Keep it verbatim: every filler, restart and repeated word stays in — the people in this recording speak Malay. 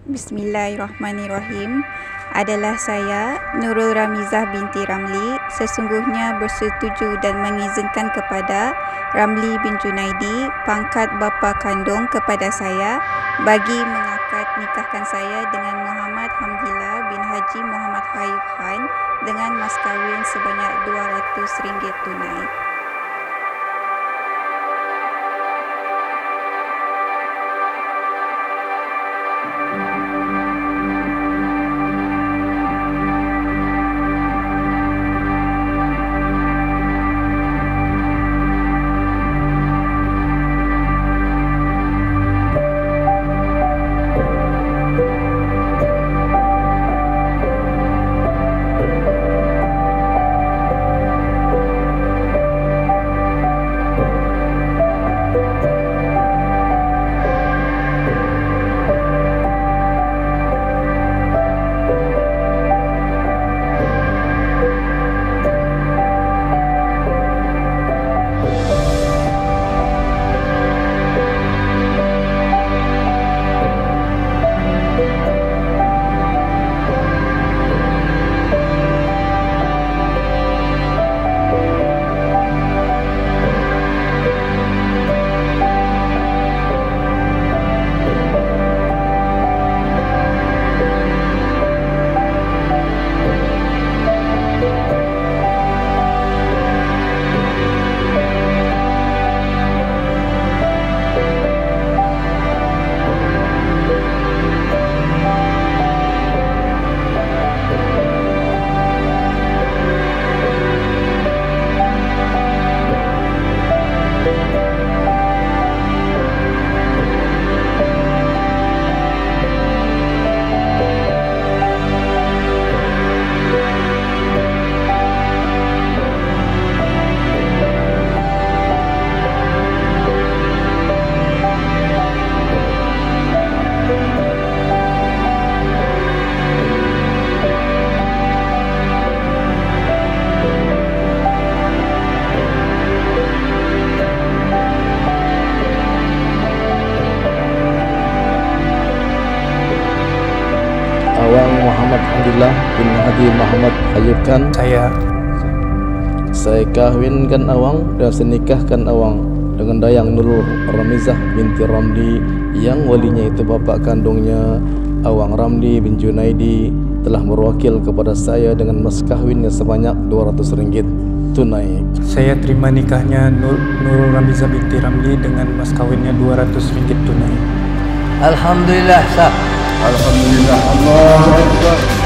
Bismillahirrahmanirrahim. Adalah saya, Nurul Ramizah binti Ramli, sesungguhnya bersetuju dan mengizinkan kepada Ramli bin Junaidi, pangkat bapa kandung kepada saya, bagi mengakad nikahkan saya dengan Muhammad Hamdillah bin Haji Muhammad Hayub Khan dengan mas kahwin sebanyak dua ratus ringgit tunai. Awang Muhammad Hamdillah bin Haji Muhammad Hayub Khan. Saya Saya kahwinkan Awang dan senikahkan Awang dengan Dayang Nurul Ramizah binti Ramli, yang walinya itu bapa kandungnya Awang Ramli bin Junaidi, telah berwakil kepada saya dengan mas kahwinnya sebanyak dua ratus ringgit tunai. Saya terima nikahnya Nur, Nurul Ramizah binti Ramli dengan mas kawinnya dua ratus ringgit tunai. Alhamdulillah sah. Alhamdulillah, Allahu Akbar.